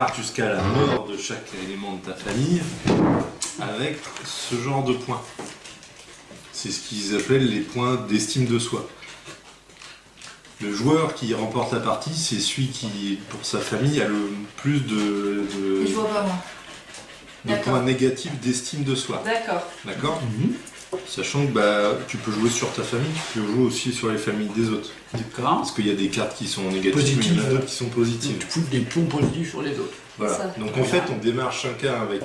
jusqu'à la mort de chaque élément de ta famille avec ce genre de points. C'est ce qu'ils appellent les points d'estime de soi. Le joueur qui remporte la partie, c'est celui qui, pour sa famille, a le plus de Je vois pas moi. points négatifs d'estime de soi. D'accord. D'accord. Sachant que tu peux jouer sur ta famille, tu peux jouer aussi sur les familles des autres. D'accord. Parce qu'il y a des cartes qui sont négatives, Positives. mais il y en a d'autres qui sont positives. Tu fous des points positifs sur les autres. Voilà. Ça. Donc en fait, on démarre chacun avec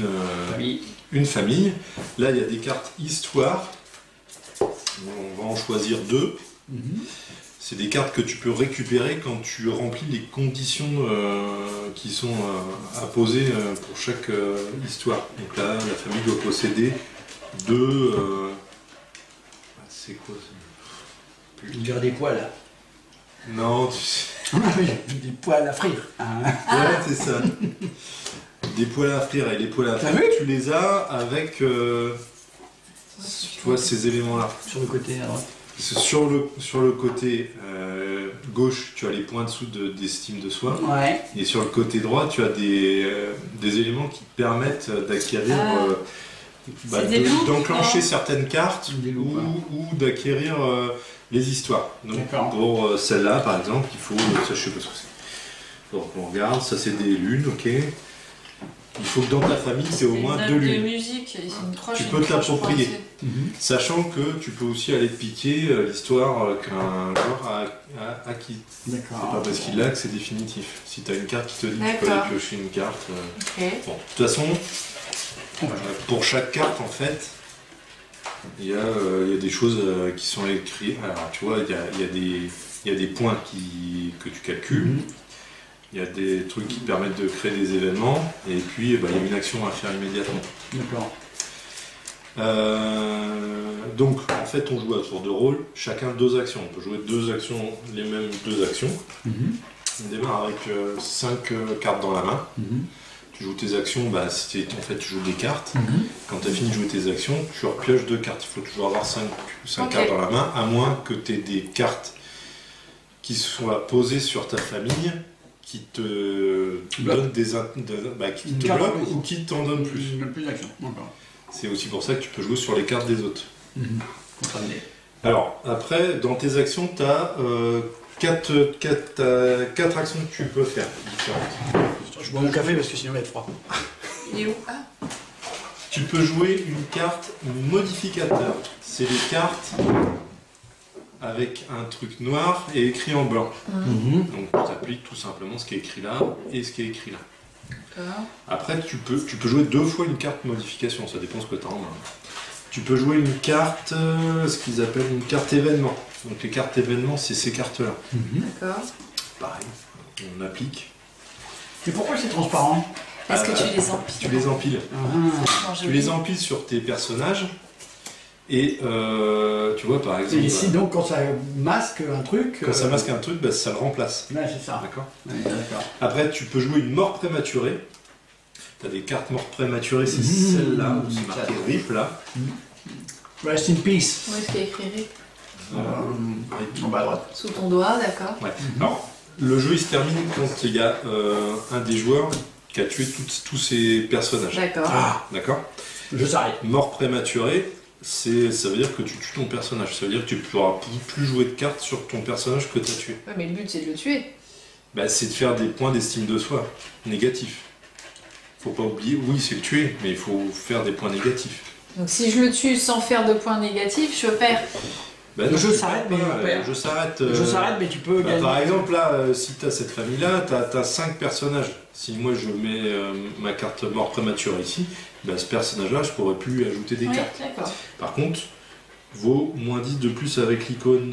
une famille. Là, il y a des cartes histoire. On va en choisir deux. C'est des cartes que tu peux récupérer quand tu remplis les conditions qui sont apposées pour chaque histoire. Donc là, la famille doit posséder deux... c'est quoi ça? Il dirait des poils. Non, tu sais... Des poils à frire. Ouais, c'est ça. Des poils à frire. Et les poils à frire, tu les as avec tu vois, ces éléments-là. Sur le côté à droite. Sur le côté gauche, tu as les points dessous d'estime de soi. Ouais. Et sur le côté droit, tu as des éléments qui te permettent d'acquérir, d'enclencher certaines cartes ou d'acquérir les histoires. Donc pour celle-là, par exemple, il faut... Ça, je sais pas ce que c'est. Donc on regarde, ça c'est des lunes, ok. Il faut que dans ta famille, c'est au moins deux lunes. Musique, une croche, tu peux te l'approprier. Sachant que tu peux aussi aller te piquer l'histoire qu'un joueur a acquis. D'accord. C'est pas parce qu'il l'a que c'est définitif. Si tu as une carte qui te dit que tu peux aller piocher une carte. Bon, de toute façon, pour chaque carte, en fait, il y a des choses qui sont écrites. Alors, tu vois, il y a des points que tu calcules. Il y a des trucs qui te permettent de créer des événements. Et puis, il y a une action à faire immédiatement. D'accord. Donc en fait on joue à tour de rôle, chacun deux actions. On peut jouer deux actions, les mêmes deux actions. On démarre avec 5 cartes dans la main. Tu joues tes actions, en fait tu joues des cartes. Quand tu as fini de jouer tes actions, tu repioches deux cartes. Il faut toujours avoir 5 cartes dans la main, à moins que tu aies des cartes qui soient posées sur ta famille, qui te donnent qui te bloquent ou qui t'en donnent plus. Plus d'actions. D'accord. C'est aussi pour ça que tu peux jouer sur les cartes des autres. Alors, après, dans tes actions, tu as 4 actions que tu peux faire différentes. Je bois mon café parce que sinon il va être froid. Il est où? Tu peux jouer une carte modificateur. C'est les cartes avec un truc noir et écrit en blanc. Donc tu appliques tout simplement ce qui est écrit là et ce qui est écrit là. Après, tu peux jouer 2 fois une carte modification, ça dépend ce que tu as en main. Tu peux jouer une carte, ce qu'ils appellent une carte événement. Donc les cartes événements, c'est ces cartes-là. D'accord. Pareil, on applique. Et pourquoi c'est transparent? Est-ce que tu les empiles? Tu les empiles. Tu les empiles sur tes personnages. Et tu vois par exemple... Et ici donc quand ça masque un truc... Quand ça masque un truc, ça le remplace. Ouais, c'est ça. D'accord. D'accord. Après tu peux jouer une mort prématurée. Tu as des cartes mortes prématurées, c'est celle-là, où c'est marqué RIP là. Rest in peace. Où est-ce qu'il y a écrit RIP? En bas à droite. Sous ton doigt, d'accord. Ouais. Alors, le jeu il se termine quand il y a un des joueurs qui a tué tous ses personnages. D'accord. D'accord. Je s'arrête. Mort prématurée. Ça veut dire que tu tues ton personnage, ça veut dire que tu ne pourras plus jouer de cartes sur ton personnage que tu as tué. Ouais, mais le but c'est de le tuer. C'est de faire des points d'estime de soi négatifs. Faut pas oublier, oui c'est le tuer, mais il faut faire des points négatifs. Donc si je le tue sans faire de points négatifs, je perds. Le jeu s'arrête, mais on perd. Je s'arrête, mais tu peux gagner. Par exemple, là, si tu as cette famille-là, tu as 5 personnages. Si moi je mets ma carte mort prématurée ici, ce personnage-là, je pourrais plus ajouter des cartes. Par contre, vaut moins 10 de plus avec l'icône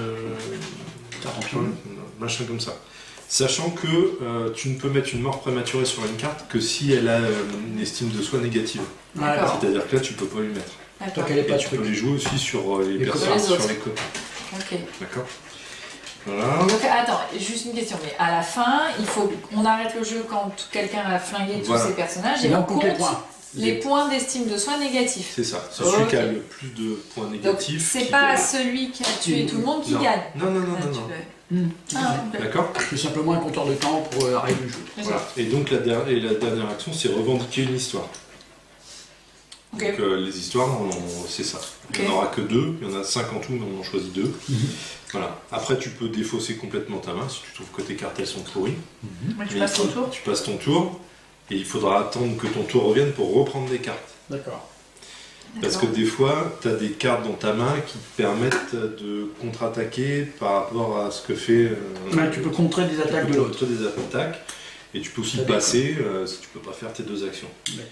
machin comme ça. Sachant que tu ne peux mettre une mort prématurée sur une carte que si elle a une estime de soi négative. C'est-à-dire que là, tu peux pas lui mettre. Et tu peux les jouer aussi sur les personnages sur les côtés. Ok. D'accord. Voilà. Donc attends, juste une question, mais à la fin, il faut qu'on arrête le jeu quand quelqu'un a flingué tous ses personnages et on compte les points d'estime de soi négatifs. C'est ça, c'est celui qui a le plus de points négatifs. Donc c'est pas celui qui a tué tout le monde qui gagne. Non. D'accord. C'est simplement un compteur de temps pour arrêter le jeu. Voilà. Et donc la dernière action, c'est revendiquer une histoire. Okay. Donc les histoires, c'est ça. Okay. Il n'y en aura que 2, il y en a 5 en tout, mais on en choisit 2. Voilà. Après, tu peux défausser complètement ta main si tu trouves que tes cartes elles sont pourries. Mais tu passes ton tour. Tu passes ton tour, et il faudra attendre que ton tour revienne pour reprendre des cartes. D'accord. Parce que des fois, tu as des cartes dans ta main qui te permettent de contre-attaquer par rapport à ce que fait... tu peux contrer des attaques de l'autre. Des attaques. Et tu peux aussi passer si tu peux pas faire tes 2 actions.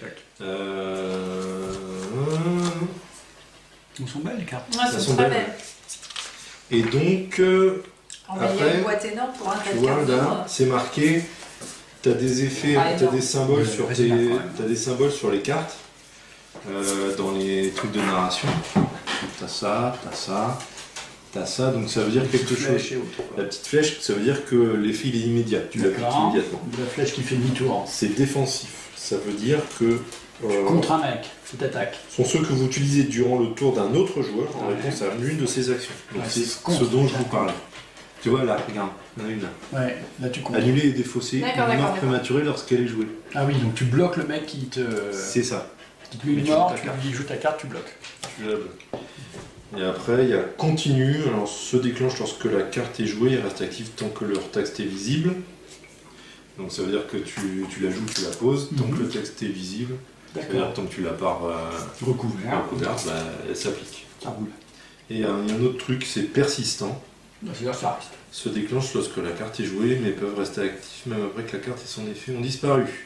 Elles sont belles les cartes. Ouais, elles sont très belles. Et donc, après, il y a une boîte énorme pour un tu vois, là, c'est marqué, tu as des effets, tu as des symboles sur des symboles sur les cartes, dans les trucs de narration. Tu as ça, tu as ça. T'as ça, donc ça veut dire quelque chose. La petite flèche, ça veut dire que l'effet il est immédiat. Tu l'appliques immédiatement. La flèche qui fait demi-tour. C'est défensif. Ça veut dire que. Contre un mec, tu t'attaques. Sont ceux que vous utilisez durant le tour d'un autre joueur en réponse à l'une de ses actions. Donc c'est ce dont je vous parlais. Tu vois là, regarde, il y en a une là. Ouais, là tu comptes. Annuler et défausser une mort prématurée lorsqu'elle est jouée. Ah oui, donc tu bloques le mec qui te. C'est ça. Qui te met une mort, tu lui joues ta carte, tu bloques. Tu la bloques. Et après, il y a continue, alors se déclenche lorsque la carte est jouée et reste active tant que leur texte est visible. Donc ça veut dire que tu la joues, tu la poses, tant que le texte est visible. Ça veut dire que tant que tu l'as pas recouvert, elle s'applique. Ça roule. Et il y a un autre truc, c'est persistant. C'est-à-dire ça reste. Se déclenche lorsque la carte est jouée, mais peuvent rester actifs même après que la carte et son effet ont disparu.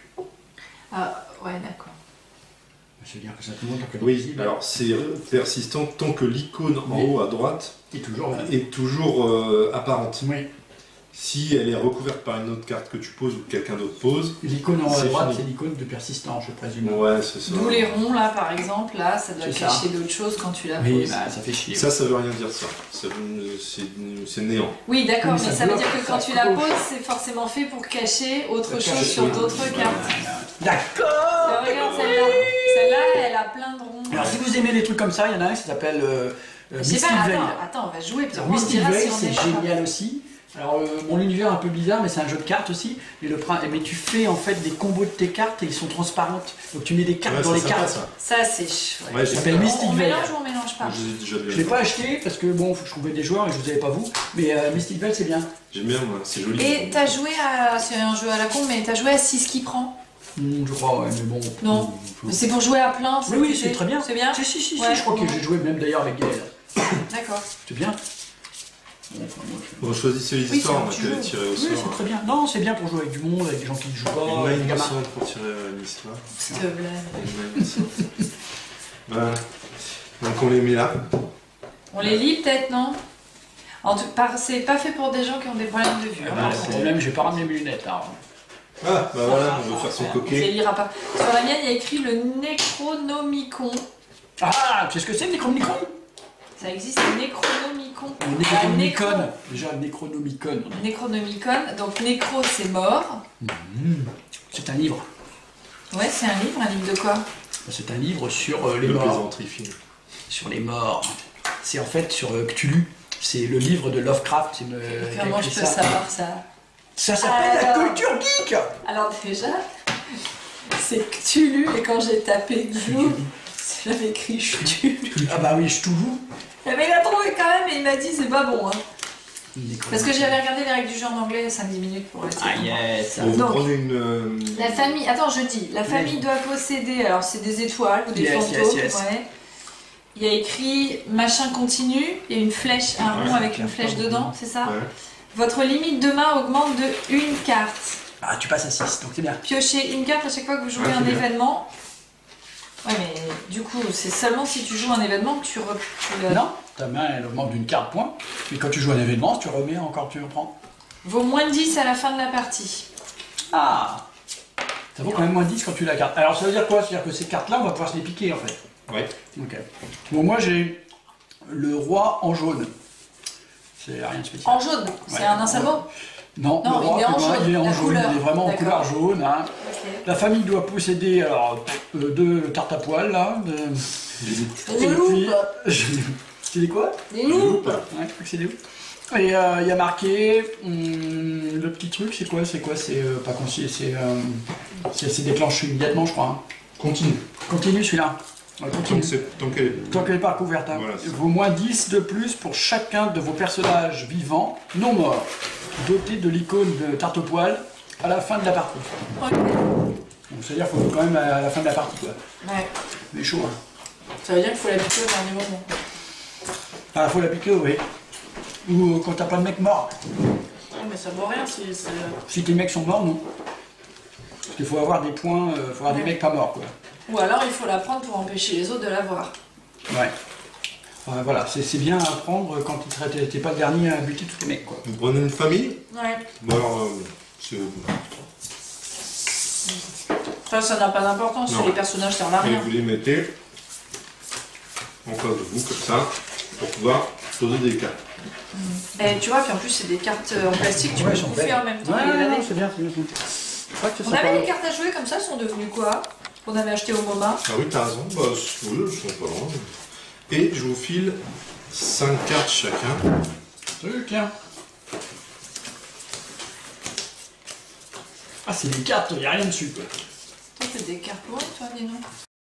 Ah, ouais, d'accord. C'est-à-dire que ça tout le monde oui, visible. Alors c'est persistant tant que l'icône en haut à droite est toujours apparente. Oui. Si elle est recouverte par une autre carte que tu poses ou que quelqu'un d'autre pose, l'icône en haut à droite, c'est l'icône de persistance, je présume. Ouais, c'est ça. D'où les ronds là, par exemple, là, ça doit cacher d'autres choses quand tu la poses. Oui, bah, ça fait chier. Ça veut rien dire ça. C'est néant. Oui, d'accord, mais ça veut dire que quand tu la poses, c'est forcément fait pour cacher autre chose sur d'autres cartes. D'accord. Regarde celle-là. Celle-là, elle a plein de ronds. Alors si vous aimez les trucs comme ça, il y en a un qui s'appelle Mystic Veil. Attends, on va jouer. Mystic Veil, c'est génial aussi. Alors mon univers est un peu bizarre, mais c'est un jeu de cartes aussi. Mais tu fais en fait des combos de tes cartes et ils sont transparentes. Donc tu mets des cartes dans les cartes. Ça c'est chouette. Ouais, ça s'appelle Mystic Veil. On mélange ou on mélange pas? Je ne l'ai pas acheté parce que bon, je trouvais des joueurs et je vous avais pas vous. Mais Mystic Veil c'est bien. J'aime bien, moi, c'est joli. Et t'as joué à. C'est un jeu à la con, mais t'as joué à 6 qui prend? Je crois, ouais, mais bon. Non, mais c'est pour jouer à plein. Oui, c'est très bien. C'est bien. Si, je crois que j'ai joué même d'ailleurs avec Gaël. D'accord. C'est bien. Vous choisissez les histoires, moi je vais tirer au sort. Oui, c'est très bien. Non, c'est bien pour jouer avec du monde, avec des gens qui ne jouent pas. Une main pour tirer une histoire. S'il te plaît. Voilà. Donc on les met là. On les lit peut-être, non? C'est pas fait pour des gens qui ont des problèmes de vue. Le problème, j'ai pas ramené mes lunettes là. Ah, bah voilà, on veut faire son coquet. On les lira pas. Sur la mienne, il y a écrit le Necronomicon. Ah, tu sais ce que c'est le Necronomicon? Ça existe, le Necronomicon. Le Necronomicon. Déjà, le Necronomicon. Necronomicon, donc nécro c'est mort. C'est un livre. Ouais, c'est un livre de quoi? C'est un livre sur les morts. Sur les morts. C'est en fait sur Cthulhu. C'est le livre de Lovecraft. Comment je peux savoir ça? Ça s'appelle la culture geek. Alors déjà, c'est Cthulhu et quand j'ai tapé Cthulhu, j'avais écrit Cthulhu. Ah bah oui, Cthulhu. Mais il a trouvé quand même et il m'a dit c'est pas bon. Hein. Parce que j'avais regardé les règles du jeu en anglais 5-10 minutes pour essayer. Ah yes. Donc, prenez une... La famille, attends je dis, la famille doit posséder, alors c'est des étoiles ou des fantômes. Ouais. Il y a écrit machin continu, il y a une flèche, un rond avec une flèche dedans, c'est ça? Ouais. Votre limite de main augmente de 1 carte. Ah, tu passes à 6, donc c'est bien. Piochez une carte à chaque fois que vous jouez un événement. Ouais, mais du coup, c'est seulement si tu joues un événement que tu Non, ta main elle augmente d'une carte point. Et quand tu joues un événement, tu remets encore, tu reprends. Vaut moins 10 à la fin de la partie. Ah, ça vaut quand même moins 10 quand tu la carte. Alors ça veut dire quoi? C'est-à-dire que ces cartes-là, on va pouvoir se les piquer en fait. Ouais. Ok. Bon, moi j'ai le roi en jaune. C'est rien de spécial. En jaune, c'est un seul mot? Non, le roi, il est en jaune, il est vraiment en couleur jaune. Hein. Okay. La famille doit posséder alors 2 tartes à poils là. Des loupes. C'est des quoi? Des loupes. Ouais, je crois que c'est des loupes. Et il y a marqué, le petit truc, c'est quoi? C'est pas conseillé, c'est déclenché immédiatement, je crois. Hein. Continue. Continue celui-là. Tant qu'elle est pas couverte. Hein. Voilà, vaut moins 10 de plus pour chacun de vos personnages vivants, non morts, dotés de l'icône de tarte au poil à la fin de la partie. Ok. Donc c'est-à-dire qu'il faut quand même à la fin de la partie, quoi. Ouais. Mais chaud, hein. Ça veut dire qu'il faut la piquer au dernier moment. Ah, faut la piquer, oui. Ou quand t'as pas de mecs morts. Non, mais ça vaut rien Si tes mecs sont morts, non. Parce qu'il faut avoir des points, faut avoir des mecs pas morts, quoi. Ou alors il faut la prendre pour empêcher les autres de la voir. Ouais. Voilà, c'est bien à prendre quand t'es pas le dernier à buter tous les mecs, quoi. Vous prenez une famille? Ouais. Bon alors, Ça n'a pas d'importance, les personnages servent à et rien. vous les mettez en face de vous, comme ça, pour pouvoir poser des cartes. Et tu vois, puis en plus c'est des cartes en plastique, tu peux bouffer en même temps. Ouais, c'est bien. On avait des cartes à jouer comme ça, elles sont devenues quoi? Qu'on avait acheté au MoMA. Ah oui, t'as raison, bah, oui, elles sont pas loin. Et je vous file 5 cartes chacun. Tiens. Ah, c'est des cartes, il n'y a rien dessus, quoi. Toi, t'as des cartes loin, toi, dis donc.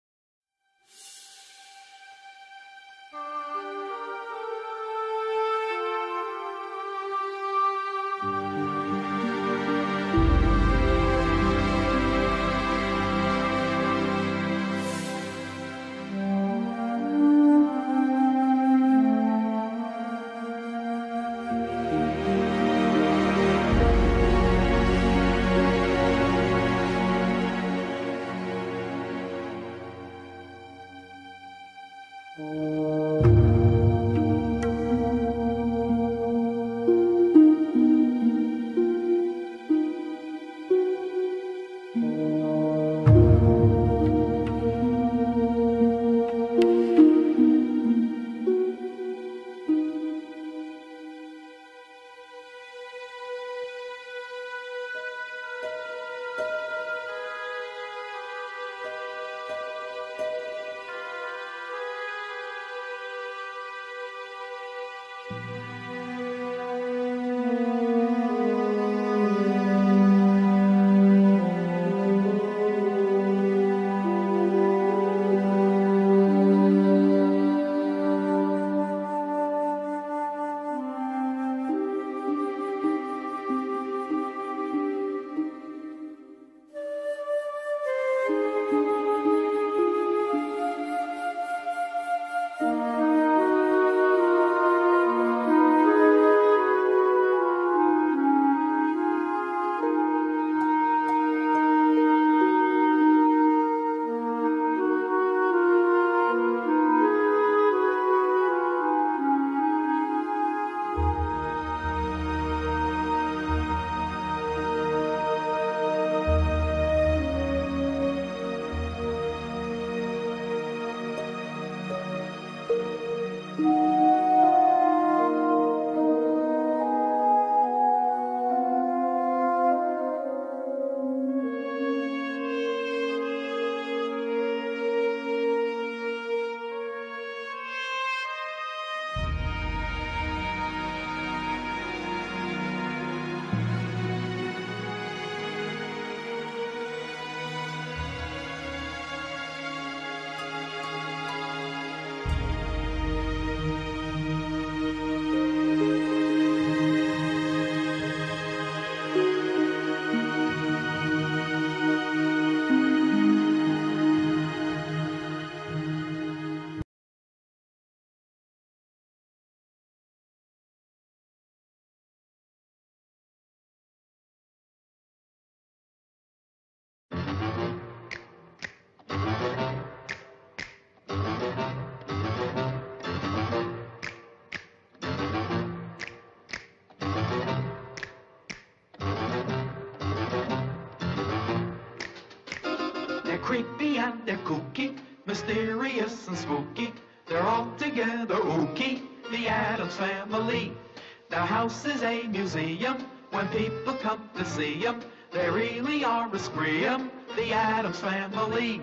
creepy and they're kooky, mysterious and spooky. They're all together ooky, the Addams Family. Their house is a museum. When people come to see them, they really are a scream, the Addams Family.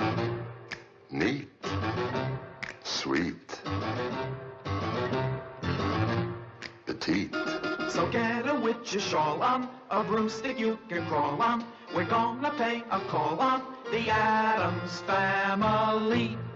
Neat. Sweet. Petite. get a witch's shawl on, a broomstick you can crawl on. We're gonna pay a call on the Addams Family.